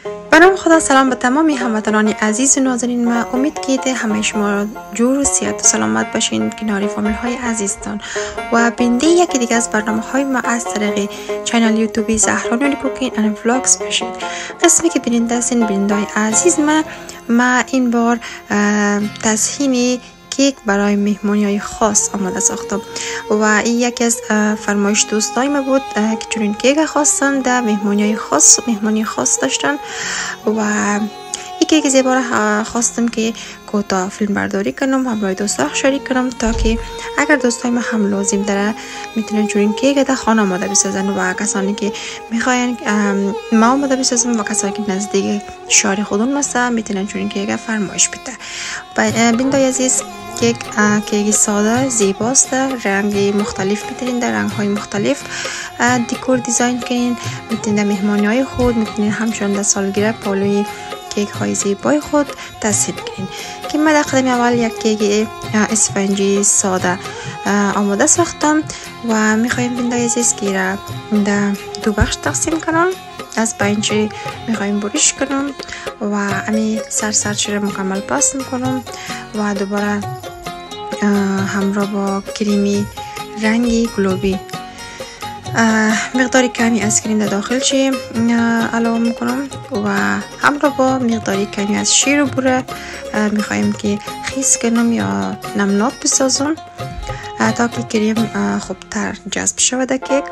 به نام خدا. سلام به تمامی هموطنان عزیز و نازنین. ما امید که همه شما جور و صحت و سلامت باشین کنار فامیل های عزیزتان و بینده یکی دیگه از برنامه های ما از طریق چینل یوتیوبی زهرا نوری کوکینگ اند ولاگز باشین. قسمی که بیننده هستین بیننده های عزیز، ما این بار تزیین کیک برای مهمانی های خاص آماده ساختم و این یکی از فرمایش دوستای ما بود که چنین کیک خواستن در مهمانی خاص داشتن و این کیک زیبا را خواستم که کوتاه فیلم برداری کنم همراه دوستا شریک کنم تا که اگر دوستای ما هم لازم داره میتونن چنین کیک در خانه آماده بسازن و کسانی که میخواین ما آماده بسازم و کسانی که نزدیک شهر خودمون هستن میتونن چنین کیک فرمایش بده. بیننده عزیز، کیک ساده زیباست، رنگی مختلف میتونین در رنگ های مختلف دیکور دیزاین کنین، میتونین مهمانی های خود، میتونین همچنان در سالگرد پالوی کیک های زیبای خود تزیین کنین. که من در قدم اول یک کیک اسفنجی ساده آماده ساختم و میخوایم بیننده عزیز که را در دو بخش تقسیم کنم. از پایینچی میخوایم بریش کنم و امی سرچه را مکمل پاس میکنم و دوباره همراه با کریمی رنگی گلوبی مقداری کمی از کریم در داخل چی علاوه میکنم و همراه با مقداری کمی از شیر و بوره میخوایم که خیس کنم یا نمناک بسازم تا که کریم خوبتر جذب شود در کیک.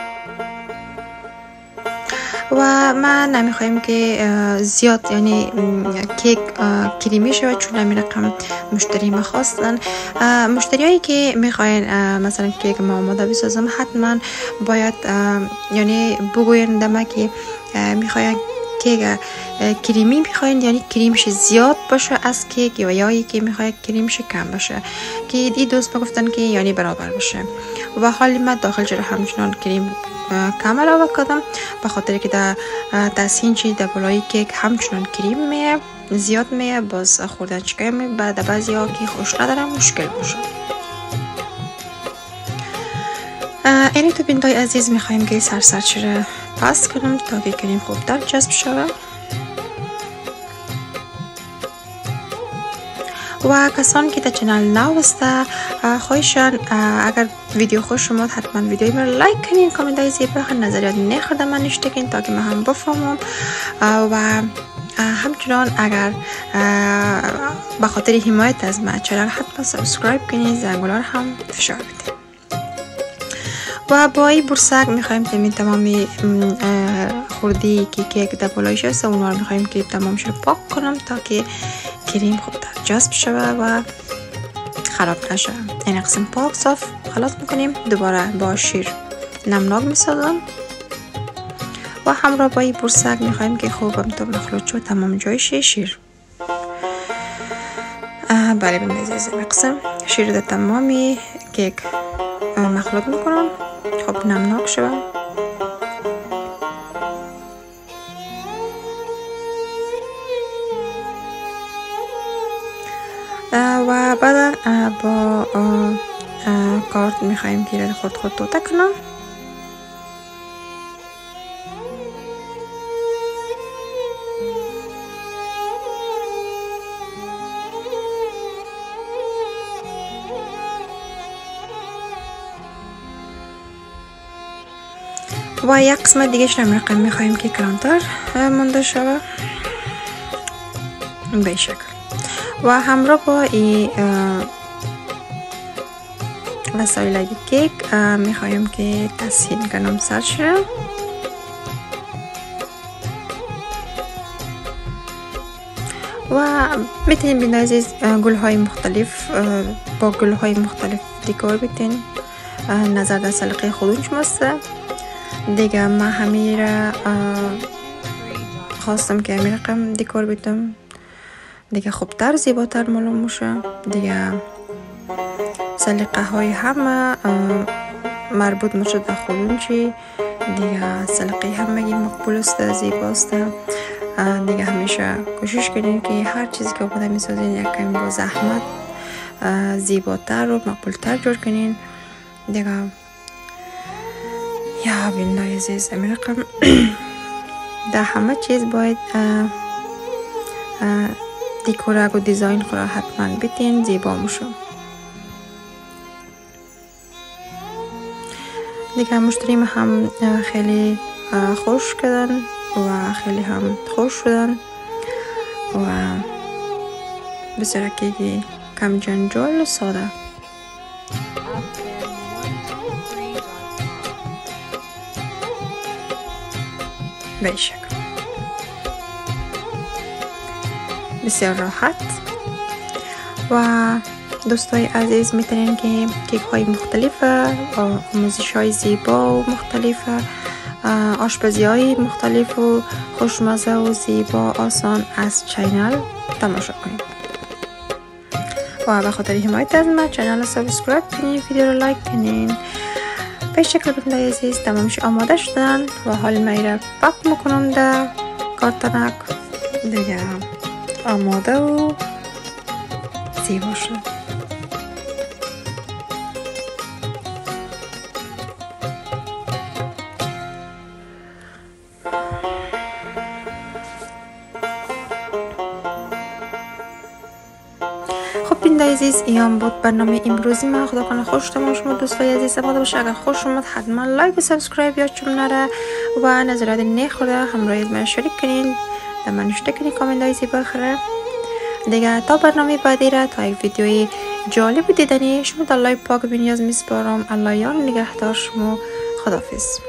و ما نمیخوایم که زیاد یعنی کیک کریمی شود چون همین رقم مشتری ما خواستن. مشتریایی که میخواین مثلا کیک ما آماده بسازم حتما باید یعنی بگوین دمه که میخواین کیک کریمی میخواین یعنی کریمش زیاد باشه از کیک یا یایی که میخواین کریمش کم باشه که این دوست ما گفتن که یعنی برابر باشه و حالی من داخل جره همچنان کریم کم علاوه کردم به خاطر که در تزیین چی در بالای کیک همچنان کریم میه زیاد میه باز خوردن چکه می بعد بعضی ها که خوش ندارم مشکل باشه. اینی تو بیننده عزیز میخوایم که سرچه را پاس کنم تا که کریم خوبتر جذب شود و کسانی که در چنل نو هسته خواهشان اگر ویدیو خوش شما حتما ویدیوی ما لایک کنین، کامنت های زیبا نظریات نخورده من نشته کنین تا که من هم بفهمم و همچنان اگر به خاطر حمایت از من چنل حتما سابسکرایب کنین، زنگوله هم فشار بدین. و با این برسک میخوایم تمامی خوردی که کیک در بالایش هست اونها رو میخوایم که تمامش رو پاک کنم تا که کریم خوبتر جذب شود و خراب نشه. این قسم پاک صاف خلاص میکنیم. دوباره با شیر نمناک میسازم و همراه با این برسک میخوایم که خوبم تو مخلوط شد تمام جایش شیر. بله بینید عزیز، این قسم شیر در تمامی کیک مخلوط میکنم خوب نمناک شود و بعد با کارت میخوایم که خود توته کنم و یک قسمت دیگه رقم میخوایم که کلانتر مونده شود به شکل و همراه با این وسایل کیک میخوایم که تزیین کنم سرش و میتونیم بیننده عزیز گل‌های مختلف با گل‌های مختلف دیکور بدین، نظر در سلیقه خودتون شماسته دیگه. من همین را خواستم که همین رقم دیکور بدم دیگه خوبتر زیباتر معلوم میشه دیگه. سلیقه های همه مربوط میشه در خودون چی دیگه. سلیقه همه مقبول است، زیباست دیگه. همیشه کوشش کنین که هر چیزی که آماده میسازین یک کمی با زحمت زیباتر و مقبولتر جور کنین دیگه. یا بیننده عزیز، امین رقم در همه چیز باید دیکورک و دیزاین خورا حتما بیتین زیبا میشه. دیگه مشتریم هم خیلی خوش کردن و خیلی هم خوش شدن و بسیار که کم جنجال و ساده. به این شکل بسیار راحت. و دوستای عزیز میتونین که کیک های مختلف، آموزش های زیبا و مختلف، آشپزی های مختلف و خوشمزه و زیبا آسان از چینل تماشا کنید. و به خاطر حمایت از من چینل رو سابسکرایب کنین، ویدیو رو لایک کنین. به شکل بندای عزیز تمامش آماده شدن و حال میره پاک میکنم در کارتنک دیگه آماده و زیبا شد. خب بیننده عزیز، این بود برنامه امروزی من. خدا کنه خوش تمام شما دوستای عزیز آماده باشه. اگر خوش اومد حتما لایک و سابسکرایب یادتون نره و نظرات نخورده همراه من شریک کنین، در من نوشته کنین کامنت های زیبا خره دیگه. تا برنامه بعدی را، تا یک ویدیوی جالب دیدنی شما، در لایک پاک بینیاز میسپارم. الله یار نگهدار شما. خداحافظ.